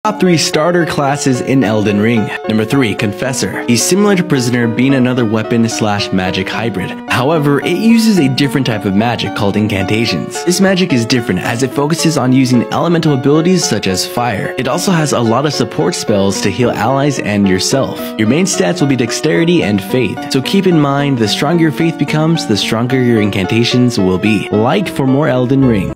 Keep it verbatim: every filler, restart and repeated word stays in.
Top three starter classes in Elden Ring. Number three, Confessor. He's similar to Prisoner, being another weapon slash magic hybrid. However, it uses a different type of magic called incantations. This magic is different as it focuses on using elemental abilities such as fire. It also has a lot of support spells to heal allies and yourself. Your main stats will be dexterity and faith, so keep in mind the stronger your faith becomes, the stronger your incantations will be. Like for more Elden Ring.